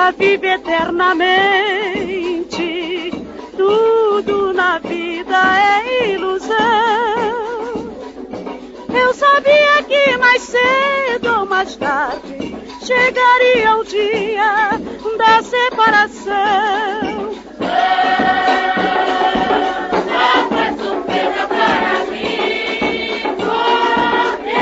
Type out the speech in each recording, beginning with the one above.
Nada vive eternamente, tudo na vida é ilusão. Eu sabia que mais cedo ou mais tarde chegaria o dia da separação. Só foi surpresa para mim, porque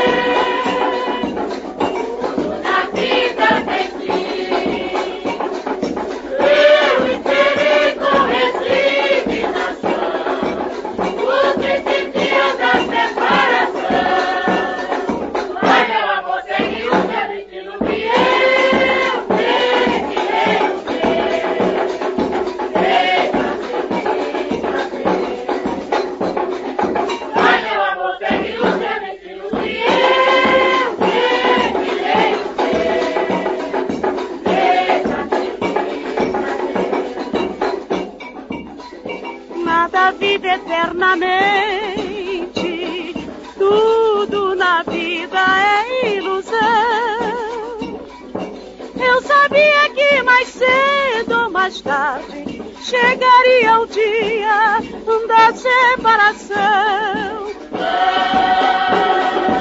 tudo na vida tem fim. Eu esperei com resignação os 15 dias da separação. Mas meu amor seguiu seu destino que eu sei que eu sei. Mas meu amor seguiu seu destino que eu sei. Nada vive eternamente, tudo na vida é ilusão. Eu sabia que mais cedo ou mais tarde chegaria o dia da separação.